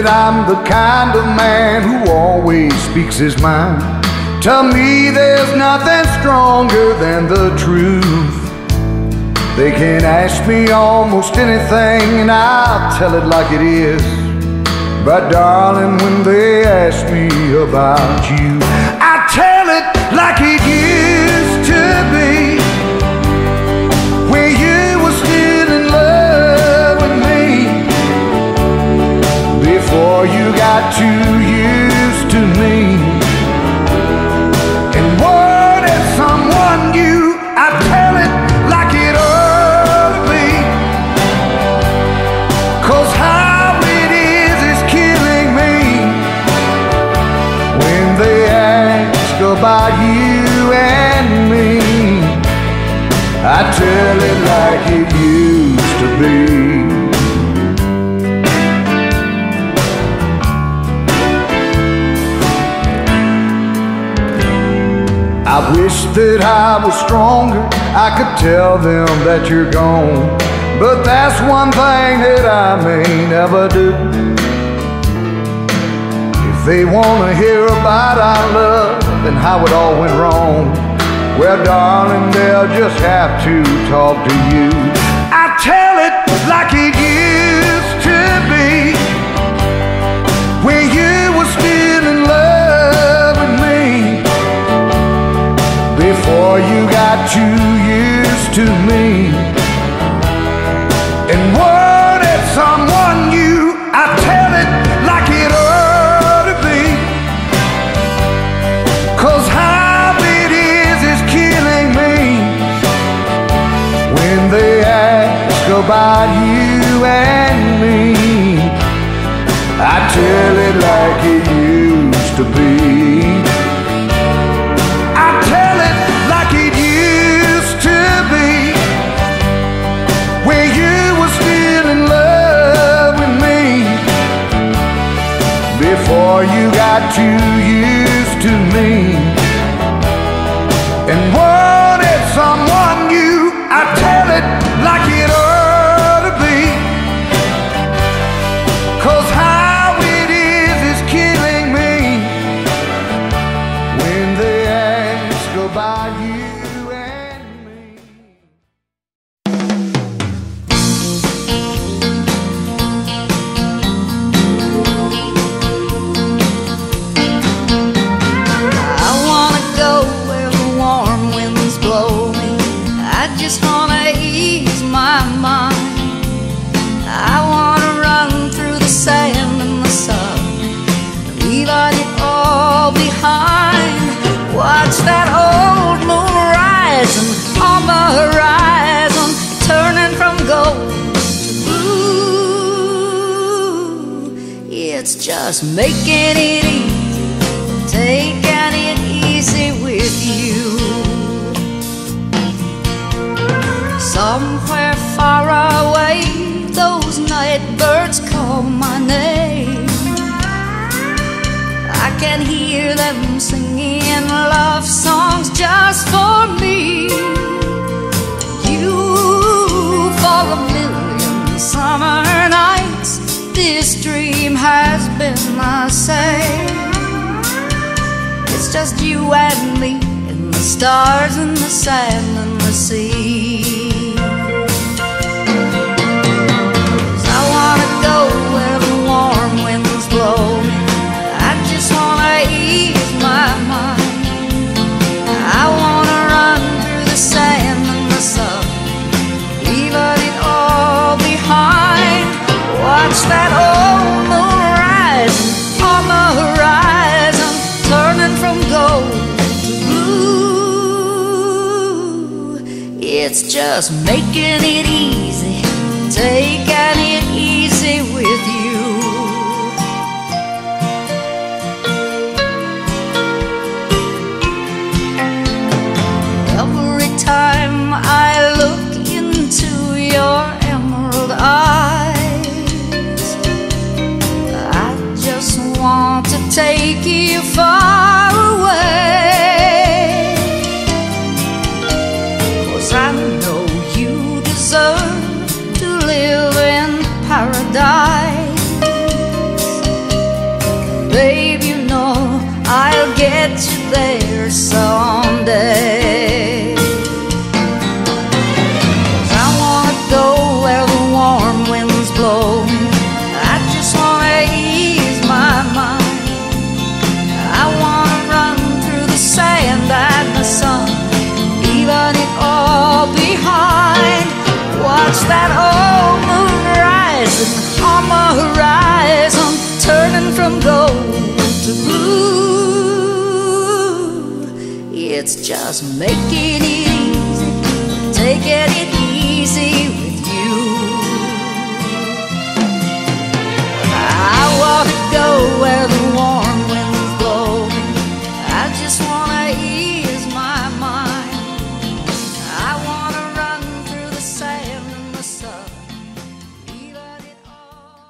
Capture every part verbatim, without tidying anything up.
that I'm the kind of man who always speaks his mind. To me there's nothing stronger than the truth. They can ask me almost anything and I'll tell it like it is. But darling, when they ask me about you, I tell it like it used to be, when you were still in love with me, before you got too used to me. And what if someone new, I tell it like it ought to be, 'cause how it is is killing me. When they ask about you and me, I tell it like it used to be. I wish that I was stronger, I could tell them that you're gone, but that's one thing that I may never do. If they want to hear about our love and how it all went wrong, well darling, they'll just have to talk to you. I tell it like it used to be, when you were still in love with me, before you got too used to me. And what if someone new, I tell it like it ought to be, 'cause how it is is killing me. When they ask about you and me, I tell it like it used to be. Before you got too used to me. And what if someone new, I tell it like it ought to be, 'cause how it is is killing me. When they ask about you and me. That old moon rising on the horizon, turning from gold to blue. It's just making it easy, taking it easy with you. Somewhere far away, those night birds call my name. I can hear them singing love songs just for me. You, for a million summer nights, this dream has been the same. It's just you and me and the stars and the sand and the sea. 'Cause I wanna go where the warm winds blow. I just wanna ease my mind. I wanna run through the sand and the sun, leaving it all behind. Watch that old moon rising on the horizon, turning from gold to blue. It's just making it easy, taking it easy with you. Time I look into your emerald eyes, I just want to take you far away, 'cause I know you deserve to live in paradise. babe, you know I'll get you there someday. 'Cause I wanna go where the warm winds blow. I just wanna ease my mind. I wanna run through the sand and the sun, leaving it all behind. Watch that old moon rising on the horizon, turning from gold to blue. It's just making it easy, taking it easy with you. I wanna go where the warm winds blow. I just wanna ease my mind. I wanna run through the sand and the sun, leaving it all.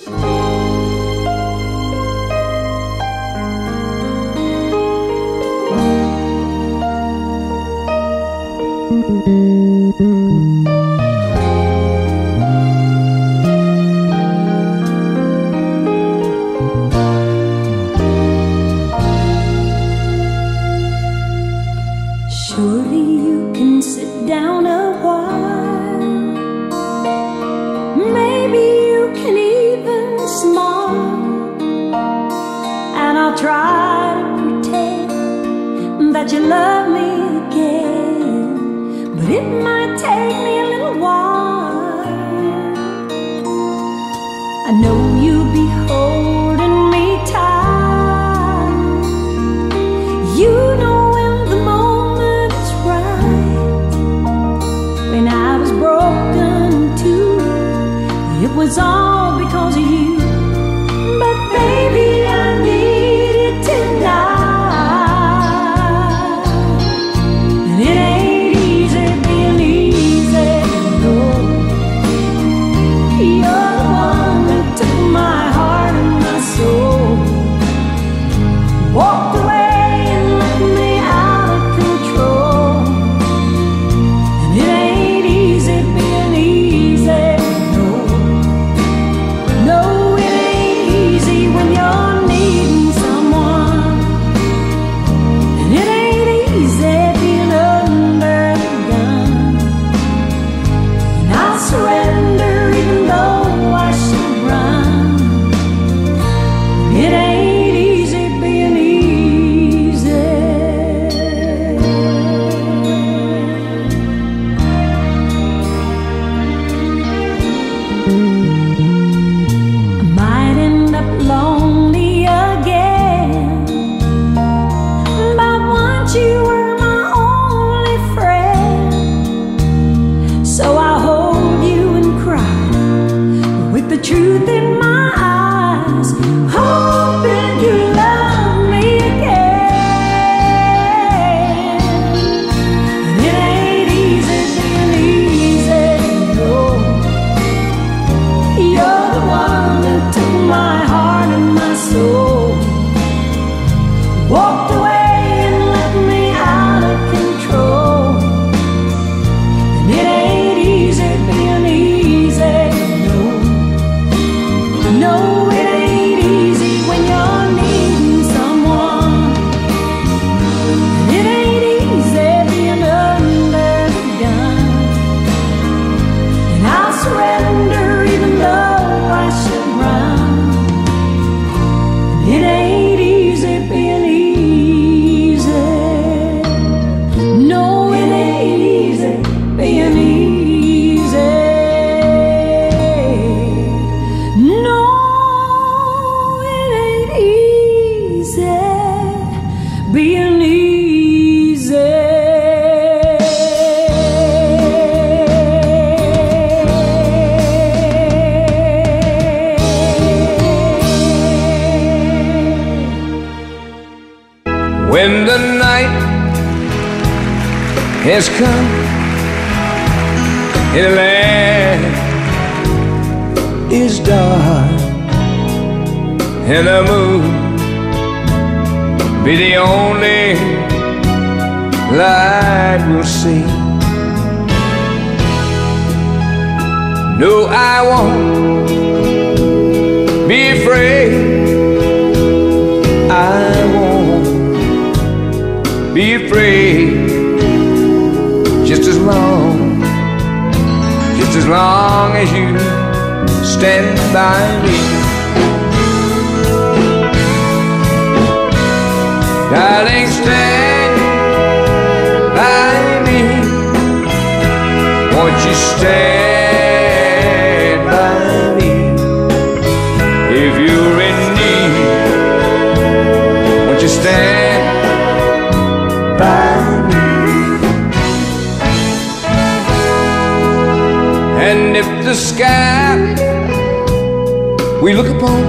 Surely you can sit down a while. Maybe you can even smile, and I'll try to pretend that you love me again. But it might take me a little while. I know you'll be holding me tight. You know when the moment's right. When I was broken too, it was all because of you. But baby, I need it tonight. And it ain't easy being easy, no. You're the one that took my heart and my soul, walked away and left me out of control. And it ain't easy being easy, no. No, it ain't easy when you're needing someone. And it ain't easy being under the gun. And I'll surrender even though I should run. It ain't easy being easy. I might end up lonely again, but once you were my only friend. So I hold you and cry with the truth in my eyes, hoping you love me again. And it ain't easy being easy, no. You're the one that took my heart and my soul, walked away and left me out of control. And it ain't easy being easy, no. No, it ain't easy when you're needing someone. And it ain't easy being under the gun. And I'll surrender even though I should run. And it ain't easy being easy. No, it ain't easy being easy. No, it ain't easy being easy. When the night has come and the land is dark and the moon be the only light we'll see. No, I won't be afraid stand by me. Darling, stand by me. Won't you stand by me? If you're in need, won't you stand by me? And if the sky we look upon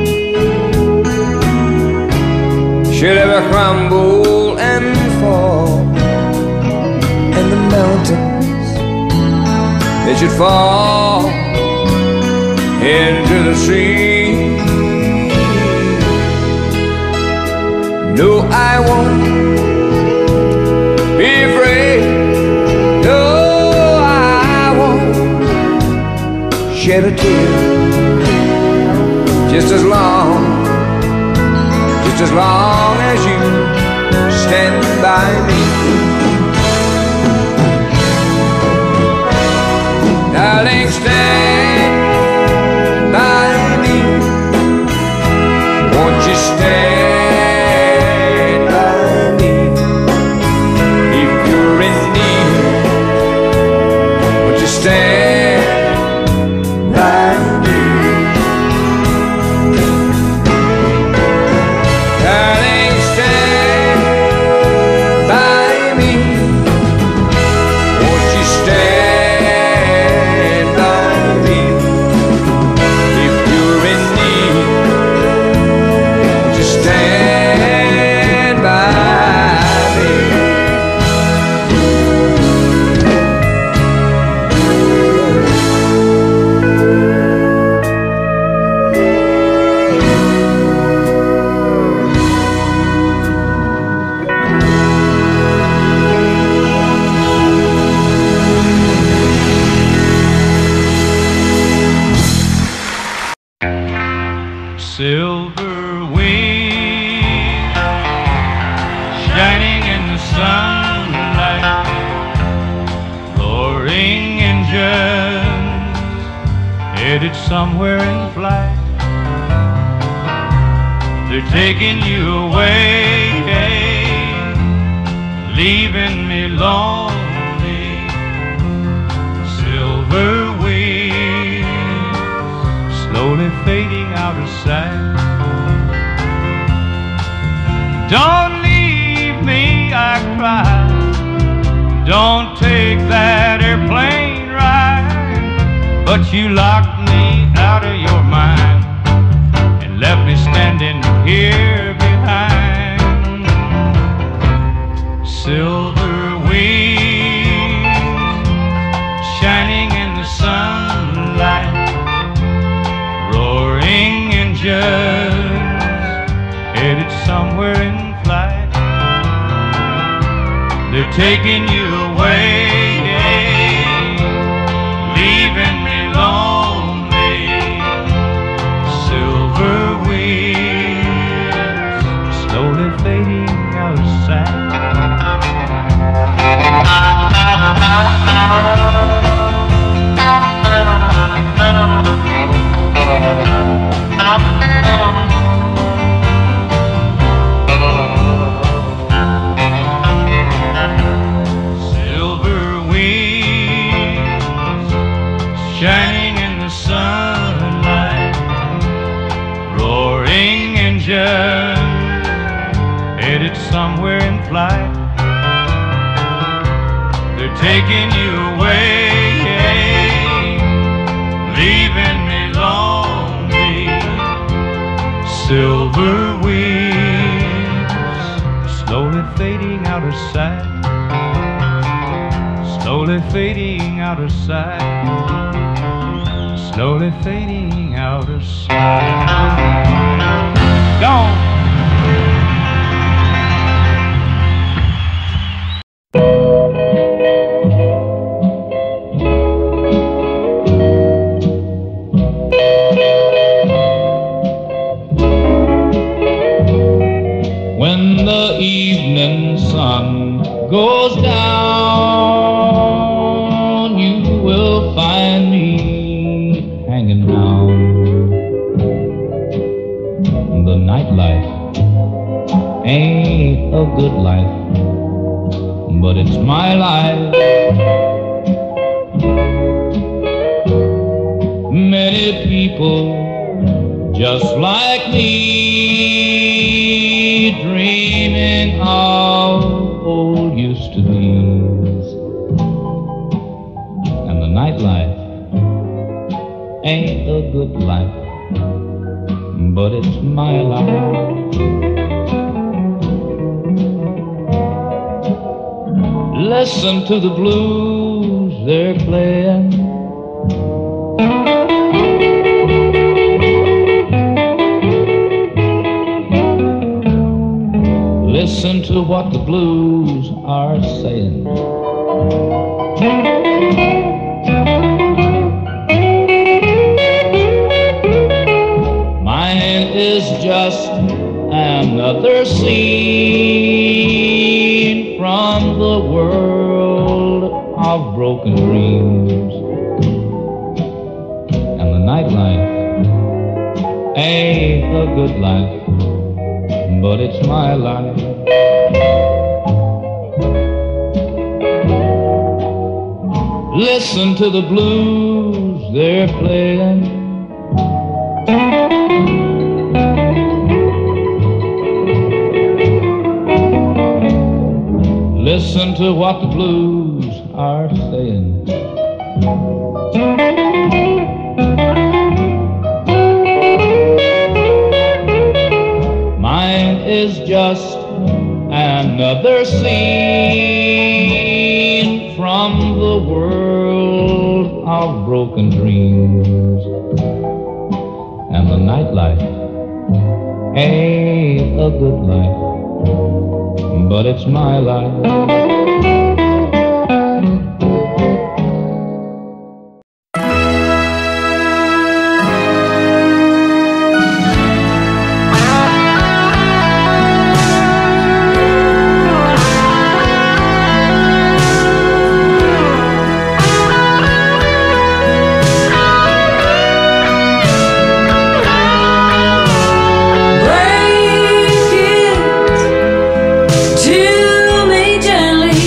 should ever crumble and fall, and the mountains, they should fall into the sea, no, I won't be afraid. No, I won't shed a tear, just as long, just as long as you stand by me. Darling, stand by me. Won't you stand by me? If you're in need, won't you stand by me? Darling, stand by me. Won't you stand by me? If you're in need, won't you stand by me? Silver wings shining in the sunlight, roaring engines headed somewhere in flight. They're taking you away, leaving me lonely. Silver wings slowly fading out of sight. Don't leave me, I cry. Don't take that airplane ride. But you locked me out of your mind and left me standing here behind. Silver wings shining in the sunlight, roaring engines headed somewhere in flight. They're taking you away, leaving me lonely. Silver wings slowly fading out of sight. Silver wings shining in the sunlight, roaring engines headed somewhere in flight. They're taking you away, leaving me lonely. Silver wings slowly fading out of sight, slowly fading out of sight, slowly fading out of sight. Gone. When the evening sun goes down, you will find me hanging round life ain't a good life, but it's my life. Many people just like me, dreaming of old used to be's, and the nightlife ain't a good life, but it's my life. Listen to the blues they're playing. Listen to what the blues are saying. Mine is just another scene from the world of broken dreams, and the nightlife ain't a good life, but it's my life. Listen to the blues they're playing. Listen to what the blues are saying. Mine is just another scene from the world of broken dreams, and the nightlife ain't a good life, but it's my life. Break it to me gently.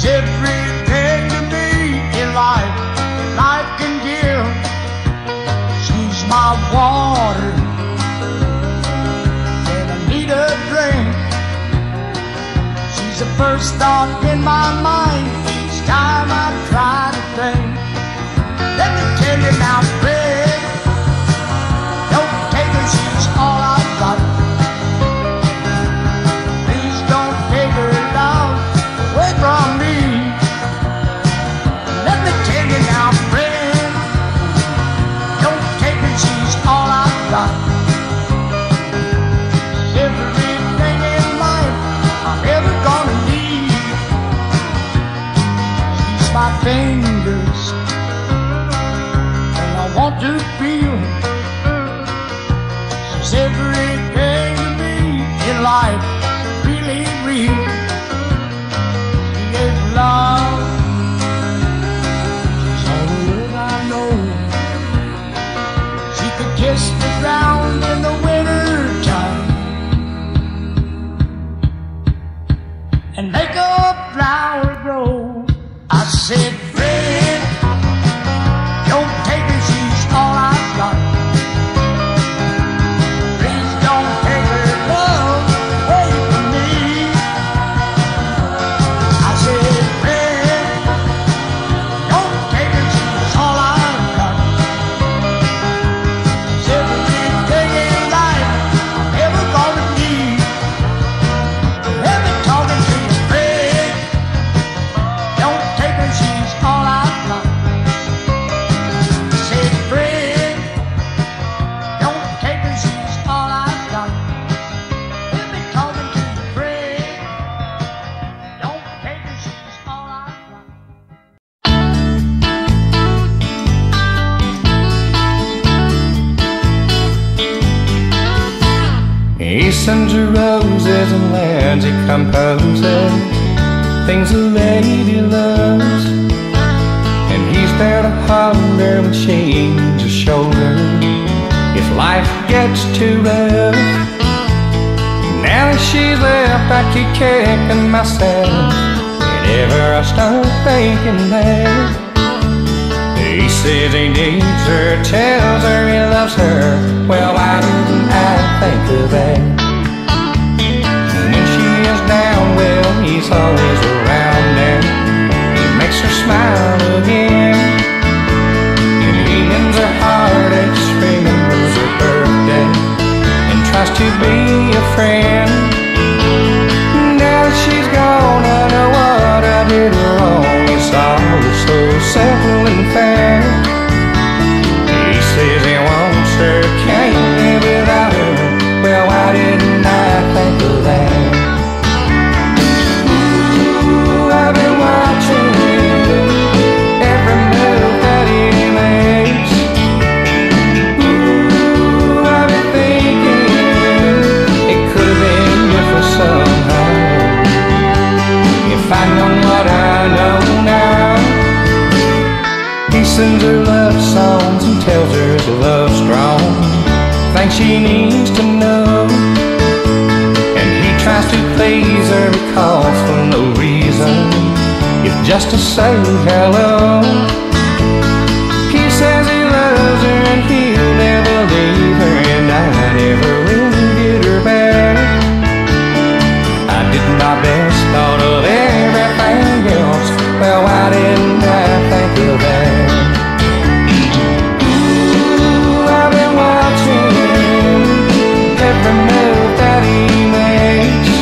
She's everything to me in life, life can give. She's my water when I need a drink. She's the first thought in my mind each time I try to think. Let me tell you now, friend, don't take her, she's all I've got. Please don't take her love away from me. Let me tell you now, friend, don't take her, she's all I've got. Everything in life I'm ever gonna need. She's my fingers and I want to feel. She's everything to me in life, really real. She is love, she's all the love I know. She could kiss the ground in the winter time and make a flower grow. I said, friend, don't take her, she's all I've got. Please don't take her love away from me. I said, friend, don't take her, she's all I've got. She's everything in life I'm ever gonna need. Let me talking to you, friend. Don't take her, she's all I've got. Said, friend, don't take her, she's all I've got. Let me talking to you, friend. Don't take her, she's all I've got. He sends her roses and lands he composes, things a lady loves. And he's there to hold her when she needs a shoulder, if life gets too rough. Now that she's left, I keep kicking myself whenever I start thinking that. He says he needs her, tells her he loves her. Well, why didn't I think of that? When she is down, well, he's always around there. He makes her smile again, and he mends her heartaches, remembers her birthday, and tries to be a friend. Now that she's gone, I know what I did wrong. It's all so simple and fair. He says he wants her, can't live without her. Well, why didn't I think of that? Ooh, I've been watching every move that he makes. Ooh, I've been thinking it could have been different somehow. If I know what I know now. He sends her love songs and tells her his love's strong, things she needs to know. And he tries to please her, he calls for no reason, if just to say hello. He says he loves her and he'll never leave her, and I never will get her back. I did my best, thought of everything else. Well, why didn't I think of that? Ooh, I've been watching every move that he makes.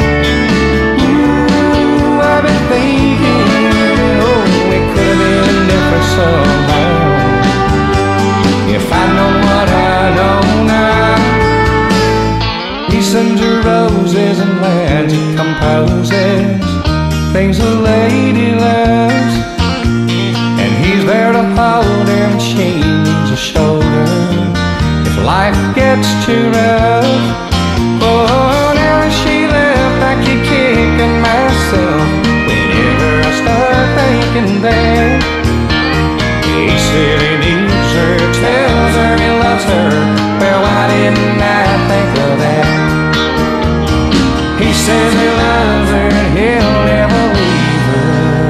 Ooh, I've been thinking, oh, it could have been different somehow. If I know what I know now. He sends her roses and lands he composes, things a lady loves. And he's there to hold her when she needs a shoulder, if life gets too rough. Oh, now that she left, I keep kicking myself whenever I start thinking that. He said he needs her, tells her he loves her. Well, why didn't I think of that? He says he loves her and he'll never leave her.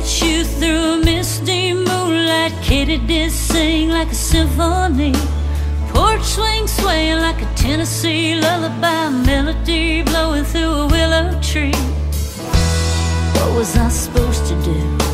met you through a misty moonlight. Katy did sing like a symphony. Porch swing swaying like a Tennessee lullaby. Melody blowing through a willow tree. What was I supposed to do?